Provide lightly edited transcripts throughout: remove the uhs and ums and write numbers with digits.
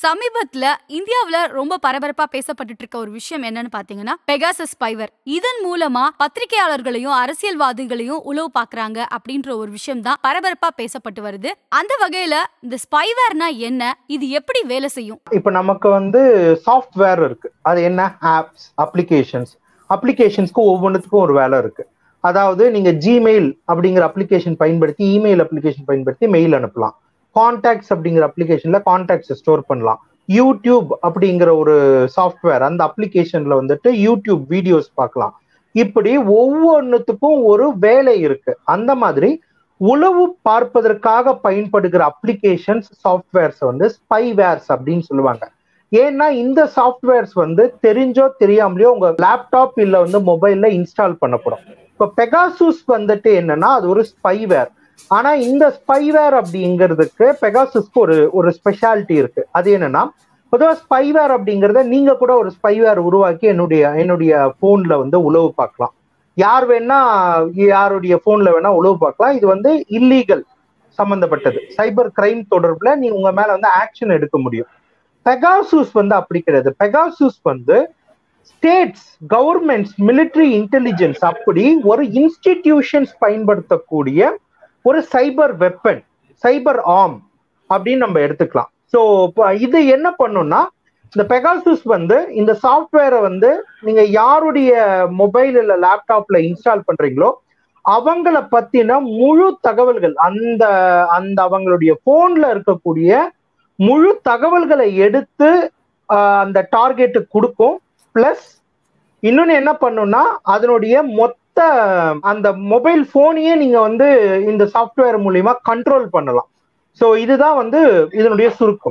சமீபத்துல இந்தியாவுல ரொம்ப பரபரப்பா பேசப்பட்டுட்டு இருக்க ஒரு விஷயம் என்னன்னு பாத்தீங்கன்னா பெகாசஸ் ஸ்பைவேர். இதன் மூலமா பத்திரிகையாளர்களையும் அரசியல்வாதிகளையும் உளவு பாக்குறாங்க அப்படின்ற ஒரு விஷயம் தான் பரபரப்பா பேசப்பட்டு வருது. அந்த வகையில இந்த ஸ்பைவேர்னா என்ன, இது எப்படி வேலை செய்யும்? இப்ப நமக்கு சாஃப்ட்வேர் இருக்கு. அது என்ன? ஆப்ஸ், அப்ளிகேஷன்ஸ்க்கு ஒவ்வொன்றுத்துக்கும் ஒரு வேலை இருக்கு. அதாவது நீங்க ஜிமெயில் அப்படிங்கிற அப்ளிகேஷன் பயன்படுத்தி இமெயில் அப்ளிகேஷன் பயன்படுத்தி மெயில் அனுப்பலாம். கான்டாக்ட்ஸ் அப்படிங்கிற அப்ளிகேஷன்ல கான்டாக்ட்ஸ் ஸ்டோர் பண்ணலாம். யூடியூப் அப்படிங்கிற ஒரு சாஃப்ட்வேர், அந்த அப்ளிகேஷன்ல யூடியூப் வீடியோஸ் பார்க்கலாம். இப்படி ஒவ்வொன்றுத்துக்கும் ஒரு வேலை இருக்கு. அந்த மாதிரி உளவு பார்ப்பதற்காக பயன்படுகிற அப்ளிகேஷன்ஸ், சாஃப்ட்வேர்ஸ் ஸ்பைவேர்ஸ் அப்படின்னு சொல்லுவாங்க. ஏன்னா இந்த சாஃப்ட்வேர்ஸ் தெரிஞ்சோ தெரியாமலையோ உங்க லேப்டாப் இல்ல மொபைல்ல இன்ஸ்டால் பண்ணப்படும். இப்ப பெகாசஸ் என்னன்னா அது ஒரு ஸ்பைவேர். ஆனா இந்த ஸ்பைவேர் அப்படிங்கிறதுக்கு பெகாசஸ்க்கு ஒரு ஸ்பெஷாலிட்டி இருக்கு. அது என்னன்னா, பொதுவாக ஸ்பைவேர் அப்படிங்கிறத நீங்க கூட ஒரு ஸ்பைவேர் உருவாக்கி என்னுடைய போன்ல உளவு பார்க்கலாம். யார் வேணா யாருடைய போன்ல வேணா உளவு பார்க்கலாம். இது இல்லீகல் சம்பந்தப்பட்டது. சைபர் கிரைம் தொடர்புல நீ உங்க மேல ஆக்ஷன் எடுக்க முடியும். பெகாசஸ் அப்படி கிடையாது. Pegasus states, governments, military intelligence அப்படி ஒரு இன்ஸ்டிடியூஷன்ஸ் பயன்படுத்தக்கூடிய ஒரு சைபர் வெப்பன், சைபர் ஆர்ம் அப்படின்னு நம்ம எடுத்துக்கலாம். ஸோ இது என்ன பண்ணும்னா, இந்த பெகாசஸ் இந்த சாஃப்ட்வேரை நீங்க யாருடைய மொபைல் இல்ல லேப்டாப்ல இன்ஸ்டால் பண்றீங்களோ அவங்கள பத்தின முழு தகவல்கள், அந்த அந்த அவங்களுடைய போன்ல இருக்கக்கூடிய முழு தகவல்களை எடுத்து அந்த டார்கெட்டுக்கு கொடுக்கும். பிளஸ் இன்னொன்னு என்ன பண்ணும்னா, அதனுடைய மொத்த அந்த மொபைல் போனையே நீங்க இந்த சாஃப்ட்வேர் மூலியமா கண்ட்ரோல் பண்ணலாம். சோ இதுதான் இதனுடைய சுருக்கம்.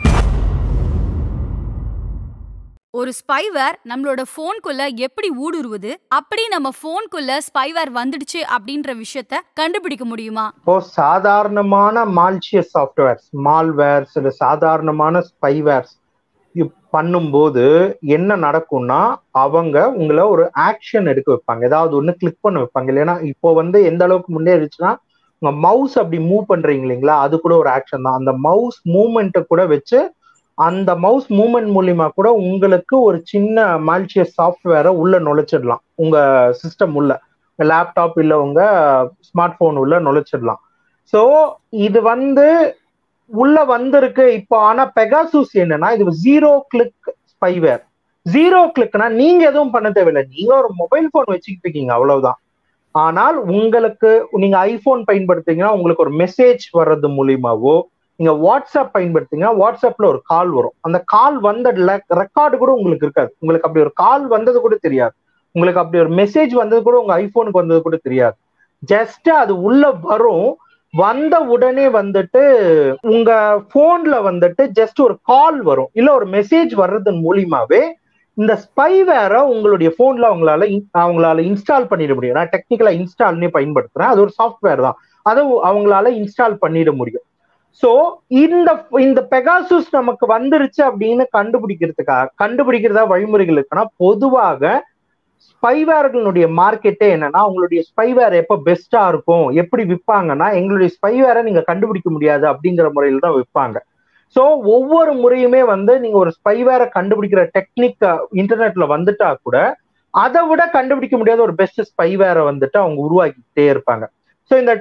ஒரு ஸ்பைவேர் நம்மளோட போனுக்குள்ள எப்படி ஊடுருவுது, அப்படி நம்ம போனுக்குள்ள ஸ்பைவேர் வந்துடுச்சு அப்படின்ற விஷயத்த கண்டுபிடிக்க முடியுமா? இப்போ சாதாரணமான மால்சியஸ் சாஃப்ட்வேர்ஸ், மால்வேர்ஸ், சாதாரணமான ஸ்பைவேர்ஸ் பண்ணும்போது என்ன நடக்கும்னா, அவங்க உங்களை ஒரு ஆக்ஷன் எடுக்க வைப்பாங்க. ஏதாவது ஒண்ணு கிளிக் பண்ண வைப்பாங்க. இல்லைன்னா இப்போ எந்த அளவுக்கு முன்னேறிச்சுன்னா, உங்க மவுஸ் அப்படி மூவ் பண்றீங்க இல்லைங்களா, அது கூட ஒரு ஆக்ஷன் தான். அந்த மவுஸ் மூவ்மெண்ட்டை கூட வச்சு, அந்த மவுஸ் மூவ்மெண்ட் மூலியமா கூட உங்களுக்கு ஒரு சின்ன மால்சியஸ் சாஃப்ட்வேரை உள்ள நுழைச்சிடலாம். உங்க சிஸ்டம் உள்ள, லேப்டாப் இல்ல உங்க ஸ்மார்ட் போன் உள்ள நுழைச்சிடலாம். ஸோ இது உள்ள வந்திருக்கு இப்போ. ஆனா பெகாசஸ் என்னன்னா, இது 0 கிளிக் ஸ்பைவேர். 0 கிளிக்னா நீங்க எதுவும் பண்ண தேவையில்லை. நீங்க ஒரு மொபைல் போன் வச்சுக்கிட்டு இருக்கீங்க, அவ்வளவுதான். ஆனால் உங்களுக்கு, நீங்க ஐபோன் பயன்படுத்தீங்கன்னா உங்களுக்கு ஒரு மெசேஜ் வர்றது மூலியமாவோ, நீங்க வாட்ஸ்அப் பயன்படுத்தீங்கன்னா வாட்ஸ்அப்ல ஒரு கால் வரும். அந்த கால் வந்த ரெக்கார்டு கூட உங்களுக்கு இருக்காது. உங்களுக்கு அப்படி ஒரு கால் வந்தது கூட தெரியாது. உங்களுக்கு அப்படி ஒரு மெசேஜ் வந்தது கூட உங்க ஐபோனுக்கு வந்தது கூட தெரியாது. ஜஸ்ட் அது உள்ள வரும். வந்த உடனே உங்க போன்ல ஜஸ்ட் ஒரு கால் வரும், இல்ல ஒரு மெசேஜ் வர்றதன் மூலியமாவே இந்த ஸ்பைவேரை உங்களுடைய போன்ல அவங்களால இன்ஸ்டால் பண்ணிட முடியும். நான் டெக்னிக்கலா இன்ஸ்டால்னே பயன்படுத்துறேன். அது ஒரு சாஃப்ட்வேர் தான். அதை அவங்களால இன்ஸ்டால் பண்ணிட முடியும். சோ இந்த பெகாசஸ் நமக்கு வந்துருச்சு அப்படின்னு கண்டுபிடிக்கிறதா வழிமுறைகள் இருக்குன்னா, பொதுவாக ஸ்பைவேர்களுடைய மார்க்கெட்டே என்னன்னா, உங்களுடைய ஸ்பைவேர் எப்ப பெஸ்டா இருக்கும், எப்படி விற்பாங்கன்னா, எங்களுடைய ஸ்பைவேரை நீங்க கண்டுபிடிக்க முடியாது அப்படிங்கிற முறையில தான் விற்பாங்க. சோ ஒவ்வொரு முறையுமே நீங்க ஒரு ஸ்பைவேரை கண்டுபிடிக்கிற டெக்னிக் இன்டர்நெட்ல வந்துட்டா கூட, அதை விட கண்டுபிடிக்க முடியாத ஒரு பெஸ்ட் ஸ்பைவேரை அவங்க உருவாக்கிட்டே இருப்பாங்க. ஸோ இந்த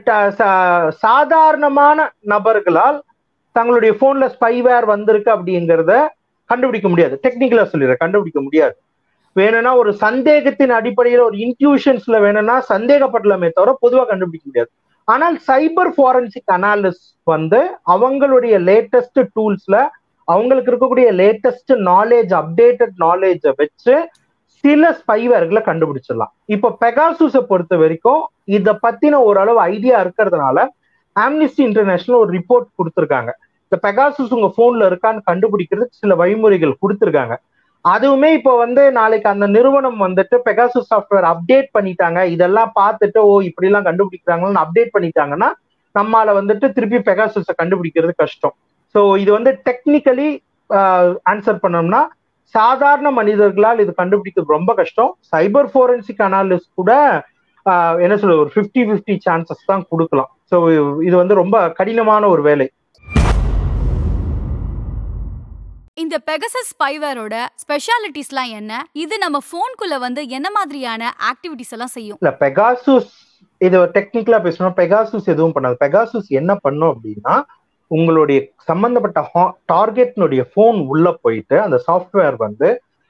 சாதாரணமான நபர்களால் தங்களுடைய போன்ல ஸ்பைவேர் வந்திருக்கு அப்படிங்கிறத கண்டுபிடிக்க முடியாது. டெக்னிக்கலா சொல்லிடுறேன், கண்டுபிடிக்க முடியாது. வேணும்னா ஒரு சந்தேகத்தின் அடிப்படையில், ஒரு இன்ட்யூஷன்ஸ்ல வேணும்னா சந்தேகப்படலாமே தவிர பொதுவாக கண்டுபிடிக்க முடியாது. ஆனால் சைபர் ஃபாரன்சிக் அனாலிஸ்ட் அவங்களுடைய லேட்டஸ்ட் டூல்ஸ்ல அவங்களுக்கு இருக்கக்கூடிய லேட்டஸ்ட் நாலேஜ், அப்டேட்டட் நாலேஜை வச்சு சில ஸ்பைவேர்களை கண்டுபிடிச்சிடலாம். இப்போ பெகாசஸை பொறுத்த வரைக்கும் இதை பத்தின ஓரளவு ஐடியா இருக்கிறதுனால ஆம்னிஸ்டி இன்டர்நேஷனல் ஒரு ரிப்போர்ட் கொடுத்துருக்காங்க. இந்த பெகாசஸ் உங்க போன்ல இருக்கான்னு கண்டுபிடிக்கிறதுக்கு சில வழிமுறைகள் கொடுத்துருக்காங்க. அதுவுமே இப்போ நாளைக்கு அந்த நிறுவனம் பெகாசஸ் சாஃப்ட்வேர் அப்டேட் பண்ணிட்டாங்க, இதெல்லாம் பார்த்துட்டு ஓ இப்படி எல்லாம் கண்டுபிடிக்கிறாங்கன்னு அப்டேட் பண்ணிட்டாங்கன்னா நம்மால திருப்பி பெகாசஸை கண்டுபிடிக்கிறது கஷ்டம். ஸோ இது டெக்னிக்கலி ஆன்சர் பண்ணோம்னா, சாதாரண மனிதர்களால் இது கண்டுபிடிக்கிறது ரொம்ப கஷ்டம். சைபர் ஃபோரன்சிக் அனாலிஸ்ட் கூட என்ன சொல்ல, ஒரு 50-50 சான்சஸ் தான் கொடுக்கலாம். ஸோ இது ரொம்ப கடினமான ஒரு வேலை. இந்த பெகசஸ் ஸ்பைவேரோட ஸ்பெஷாலிட்டிஸ்லாம் என்ன? இது நம்ம போன்குள்ள வந்து என்ன மாதிரியான ஆக்டிவிட்டிஸ் எல்லாம் செய்யும்? இல்ல பெகாசஸ் இது டெக்னிக்கலா பேசணும். பெகாசஸ் எதுவும் பண்ணாது. பெகாசஸ் என்ன பண்ணும் அப்படின்னா உங்களுடைய சம்பந்தப்பட்ட டார்கெட்னுடைய போன் உள்ள போயிட்டு அந்த சாஃப்ட்வேர் வந்து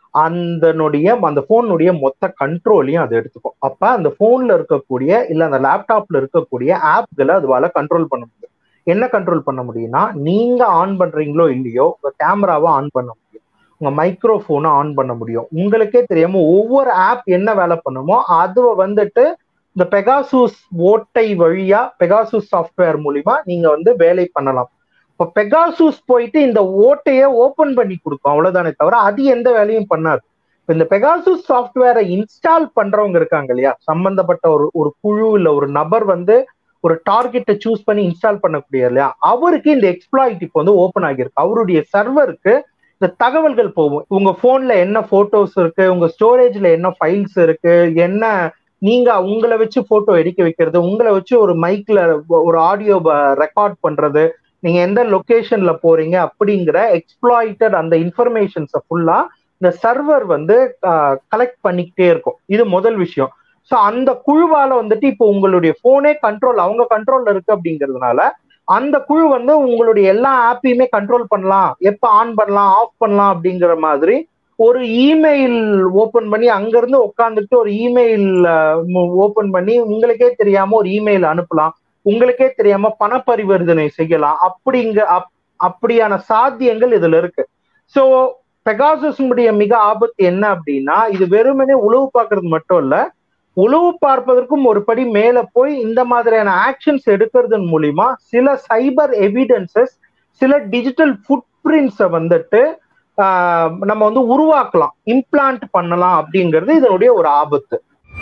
அந்த போனுடைய மொத்த கண்ட்ரோலையும் அது எடுத்துக்கும். அப்ப அந்த போன்ல இருக்கக்கூடிய இல்ல அந்த லேப்டாப்ல இருக்கக்கூடிய ஆப்களை அதுவால கண்ட்ரோல் பண்ண முடியும். என்ன கண்ட்ரோல் பண்ண முடியும்னா நீங்க ஆன் பண்றீங்களோ இல்லையோ உங்க கேமராவை ஆன் பண்ண முடியும், உங்க மைக்ரோஃபோனை ஆன் பண்ண முடியும். உங்களுக்கே தெரியாம ஒவ்வொரு ஆப் என்ன வேலை பண்ணுமோ அது வந்துட்டு இந்த பெகாசஸ் ஓட்டை வழியா பெகாசஸ் சாஃப்ட்வேர் மூலியமா நீங்க வந்து வேலை பண்ணலாம். இப்போ பெகாசஸ் போயிட்டு இந்த ஓட்டையை ஓபன் பண்ணி கொடுக்கும், அவ்வளவுதானே தவிர அது எந்த வேலையும் பண்ணாது. இப்போ இந்த பெகாசஸ் சாஃப்ட்வேரை இன்ஸ்டால் பண்றவங்க இருக்காங்க இல்லையா, சம்பந்தப்பட்ட ஒரு குழு இல்ல ஒரு நபர் வந்து ஒரு டார்கெட்டை சூஸ் பண்ணி இன்ஸ்டால் பண்ணக்கூடிய இல்லையா, அவருக்கு இந்த எக்ஸ்ப்ளாய்ட் இப்போ வந்து ஓப்பன் ஆகியிருக்கு. அவருடைய சர்வருக்கு இந்த தகவல்கள் போகும். உங்க போன்ல என்ன போட்டோஸ் இருக்கு, உங்க ஸ்டோரேஜ்ல என்ன ஃபைல்ஸ் இருக்கு, என்ன நீங்க உங்களை வச்சு போட்டோ எடுக்க வைக்கிறது, உங்களை வச்சு ஒரு மைக்ல ஒரு ஆடியோ ரெக்கார்ட் பண்றது, நீங்க எந்த லொகேஷன்ல போறீங்க அப்படிங்கிற எக்ஸ்ப்ளாய்டட் அந்த இன்ஃபர்மேஷன்ஸை ஃபுல்லா இந்த சர்வர் வந்து கலெக்ட் பண்ணிக்கிட்டே இருக்கும். இது முதல் விஷயம். ஸோ அந்த குழுவால வந்துட்டு இப்போ உங்களுடைய போனே அவங்க கண்ட்ரோல்ல இருக்கு அப்படிங்கிறதுனால அந்த குழு வந்து உங்களுடைய எல்லா ஆப்பையுமே கண்ட்ரோல் பண்ணலாம், எப்ப ஆன் பண்ணலாம் ஆஃப் பண்ணலாம் அப்படிங்கிற மாதிரி ஒரு இமெயில் ஓபன் பண்ணி அங்கிருந்து உட்காந்துட்டு ஒரு இமெயில் ஓபன் பண்ணி உங்களுக்கே தெரியாம ஒரு இமெயில் அனுப்பலாம், உங்களுக்கே தெரியாம பண பரிவர்த்தனை செய்யலாம். அப்படியான சாத்தியங்கள் இதுல இருக்கு. ஸோ பெகாசஸுடைய மிக ஆபத்து என்ன அப்படின்னா இது வெறுமனே உளவு பார்க்கறது மட்டும் இல்ல, உளவு பார்ப்பதற்கும் ஒரு படி மேல போய் இந்த மாதிரியான ஆக்ஷன்ஸ் எடுக்கிறதன் மூலியமா சில சைபர் எவிடன்சஸ் சில டிஜிட்டல் ஃபுட் பிரிண்ட்ஸை வந்துட்டு நம்ம வந்து உருவாக்கலாம், இம்ப்ளான்ட் பண்ணலாம் அப்படிங்கிறது இதனுடைய ஒரு ஆபத்து.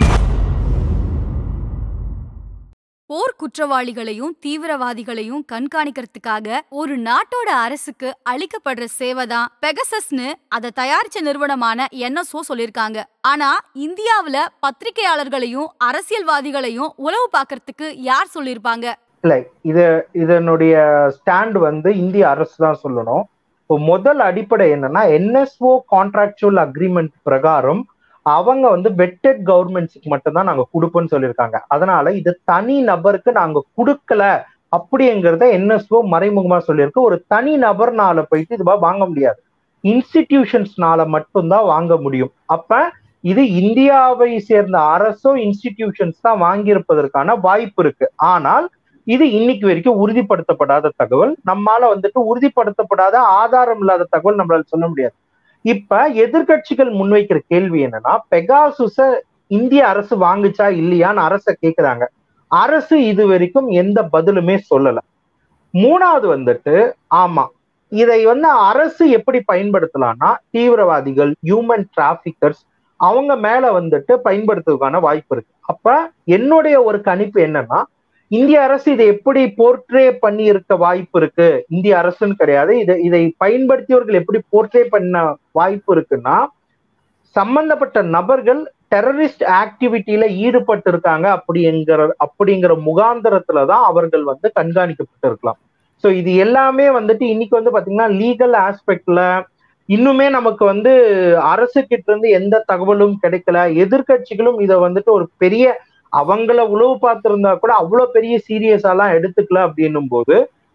போர் குற்றவாளிகளையும் தீவிரவாதிகளையும் கண்காணிக்கிறதுக்காக ஒரு நாட்டோட அரசுக்கு அளிக்கப்படுற சேவை தான் பெகசஸ்னு அதை தயாரிச்ச நிறுவனமான NSO சொல்லிருக்காங்க. ஆனா இந்தியாவுல பத்திரிகையாளர்களையும் அரசியல்வாதிகளையும் உளவு பார்க்கறதுக்கு யார் சொல்லிருப்பாங்க? இல்ல இதனுடைய ஸ்டாண்ட் வந்து இந்திய அரசு தான் சொல்லணும். இப்போ முதல் அடிப்படை என்னன்னா NSO கான்ட்ராக்சுவல் அக்ரிமெண்ட் பிரகாரம் அவங்க வந்து வெட்டட் கவர்மெண்ட்ஸுக்கு மட்டும்தான் நாங்க கொடுப்போம்னு சொல்லியிருக்காங்க. அதனால இது தனி நபருக்கு நாங்க கொடுக்கல அப்படிங்கிறத NSO மறைமுகமா சொல்லியிருக்கு. ஒரு தனி நபர்னால போயிட்டு இது வாங்க முடியாது, இன்ஸ்டிடியூஷன்ஸ்னால மட்டும்தான் வாங்க முடியும். அப்ப இது இந்தியாவை சேர்ந்த அரசோ இன்ஸ்டிடியூஷன்ஸ் தான் வாங்கியிருப்பதற்கான வாய்ப்பு இருக்கு. ஆனால் இது இன்னைக்கு வரைக்கும் உறுதிப்படுத்தப்படாத தகவல். நம்மால வந்துட்டு உறுதிப்படுத்தப்படாத ஆதாரம் இல்லாத தகவல் நம்மளால சொல்ல முடியாது. இப்ப எதிர்கட்சிகள் முன்வைக்கிற கேள்வி என்னன்னா பெகாசஸ இந்திய அரசு வாங்குச்சா இல்லையான்னு அரசை கேட்கிறாங்க. அரசு இது வரைக்கும் எந்த பதிலுமே சொல்லல. மூணாவது வந்துட்டு ஆமா இதை வந்து அரசு எப்படி பயன்படுத்தலாம்னா தீவிரவாதிகள் ஹியூமன் டிராபிகர்ஸ் அவங்க மேல வந்துட்டு பயன்படுத்துவதற்கான வாய்ப்பு இருக்கு. அப்ப என்னுடைய ஒரு கணிப்பு என்னன்னா இந்திய அரசு இதை எப்படி போர்ட்ரே பண்ணி இருக்க வாய்ப்பு இருக்கு, இந்திய அரசுன்னு கிடையாது, இதை பயன்படுத்தியவர்கள் எப்படி போர்ட்ரே பண்ண வாய்ப்பு இருக்குன்னா சம்பந்தப்பட்ட நபர்கள் டெரரிஸ்ட் ஆக்டிவிட்டியில ஈடுபட்டு இருக்காங்க அப்படிங்கிற முகாந்திரத்துலதான் அவர்கள் வந்து கண்காணிக்கப்பட்டு இருக்கலாம். ஸோ இது எல்லாமே வந்துட்டு இன்னைக்கு வந்து பாத்தீங்கன்னா லீகல் ஆஸ்பெக்ட்ல இன்னுமே நமக்கு வந்து அரசு கிட்ட இருந்து எந்த தகவலும் கிடைக்கல. எதிர்கட்சிகளும் இதை வந்துட்டு ஒரு பெரிய அவங்கள உளவு பார்த்திருந்தா கூட அவ்வளவு பெரிய சீரியஸாலாம் எடுத்துக்கல அப்படின்னும் போது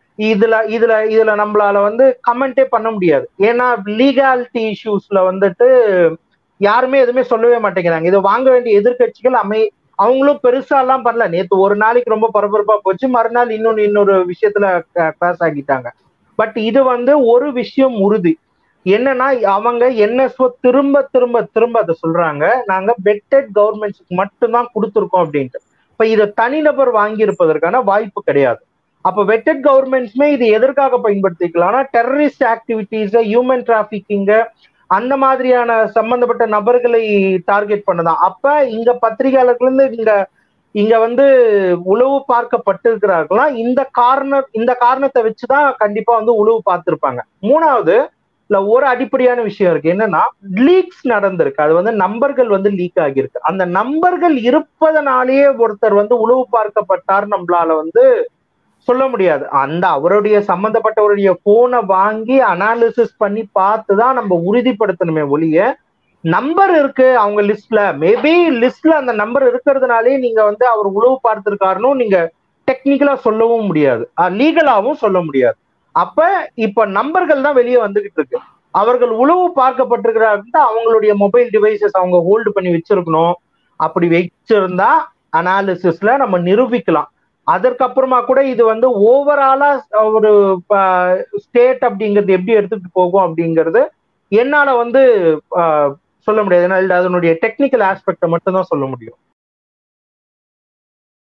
இதுல நம்மளால வந்து கமெண்டே பண்ண முடியாது. ஏன்னா லீகாலிட்டி இஷ்யூஸ்ல வந்துட்டு யாருமே எதுவுமே சொல்லவே மாட்டேங்கிறாங்க. இதை வாங்க வேண்டிய எதிர்கட்சிகள் அவங்களும் பெருசா எல்லாம் பண்ணல. நேத்து ஒரு நாளைக்கு ரொம்ப பரபரப்பா போச்சு, மறுநாள் இன்னொரு விஷயத்துல கிளாஸ் ஆகிட்டாங்க. பட் இது வந்து ஒரு விஷயம் உறுதி என்னன்னா அவங்க NSO திரும்ப திரும்ப திரும்ப அதை சொல்றாங்க, நாங்க வெட்டட் கவர்மெண்ட்ஸுக்கு மட்டும்தான் கொடுத்துருக்கோம் அப்படின்ட்டு. இப்ப இதை தனிநபர் வாங்கி இருப்பதற்கான வாய்ப்பு கிடையாது. அப்ப வெட்டட் கவர்மெண்ட்ஸ்மே இது எதற்காக பயன்படுத்திக்கலாம்னா டெரரிஸ்ட் ஆக்டிவிட்டிஸ் ஹியூமன் டிராபிகிங் அந்த மாதிரியான சம்பந்தப்பட்ட நபர்களை டார்கெட் பண்ணதான். அப்ப இங்க பத்திரிகையாளர்கள் இருந்து இங்க வந்து உளவு பார்க்கப்பட்டிருக்கிறார்களா இந்த காரணத்தை வச்சுதான் கண்டிப்பா வந்து உளவு பார்த்திருப்பாங்க. மூணாவது ஒரு அடிப்படையான விஷயம் இருக்கு, என்னன்னா லீக்ஸ் நடந்திருக்கு. அது வந்து நம்பர்கள் வந்து லீக் ஆகியிருக்கு. அந்த நம்பர்கள் இருப்பதனாலேயே ஒருத்தர் வந்து உளவு பார்க்கப்பட்டார் நம்மளால வந்து சொல்ல முடியாது. அந்த அவருடைய சம்பந்தப்பட்டவருடைய போனை வாங்கி அனாலிசிஸ் பண்ணி பார்த்துதான் நம்ம உறுதிப்படுத்தணுமே ஒழிய, நம்பர் இருக்கு அவங்க லிஸ்ட்ல, மேபி லிஸ்ட்ல அந்த நம்பர் இருக்கிறதுனாலே நீங்க வந்து அவர் உளவு பார்த்திருக்காருன்னு நீங்க டெக்னிக்கலா சொல்லவும் முடியாது, லீகலாவும் சொல்ல முடியாது. அப்ப இப்ப நம்பர்கள் தான் வெளியே வந்துகிட்டு இருக்கு. அவர்கள் உளவு பார்க்கப்பட்டிருக்கிறார்கள், அவங்களுடைய மொபைல் டிவைசஸ் அவங்க ஹோல்டு பண்ணி வச்சிருக்கணும். அப்படி வச்சிருந்தா அனாலிசிஸ்ல நம்ம நிரூபிக்கலாம். அதற்கப்புறமா கூட இது வந்து ஓவராலா ஒரு ஸ்டேட் அப்படிங்கிறது எப்படி எடுத்துட்டு போகும் அப்படிங்கிறது என்னால வந்து சொல்ல முடியாது. ஏன்னா அதனுடைய டெக்னிக்கல் ஆஸ்பெக்ட மட்டும் தான் சொல்ல முடியும்.